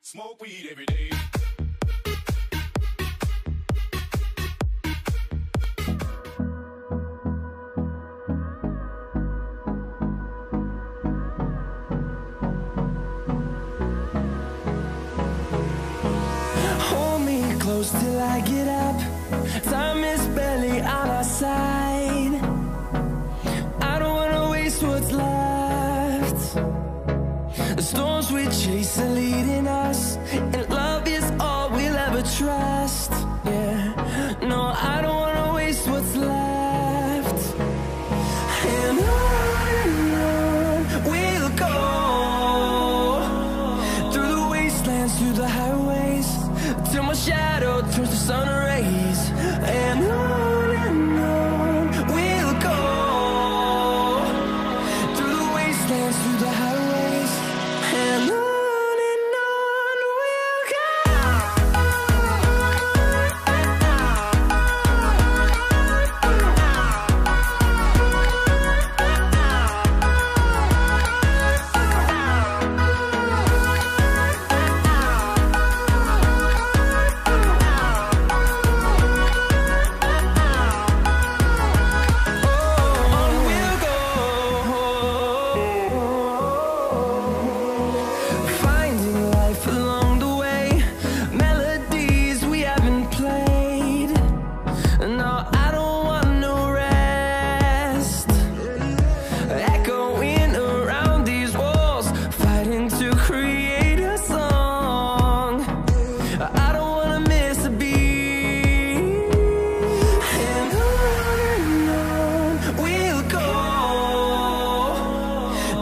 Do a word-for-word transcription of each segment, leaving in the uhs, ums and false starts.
Smoke weed every day. Hold me close till I get up. Time is barely on our side. I don't wanna waste what's left. The storms we chase are leading us, and love is all we'll ever trust. Yeah, no, I don't wanna waste what's left. And on and on we'll go, through the wastelands, through the highways, till my shadow turns to sun rays. And on and on we'll go, through the wastelands, through the highways, and on.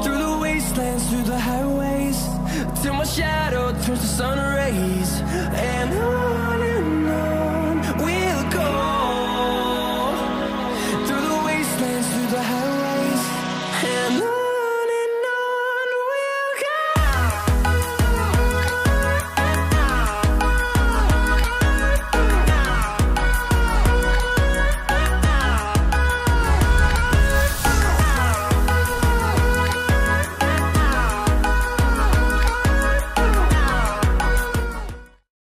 Through the highways, till my shadow turns to sun rays.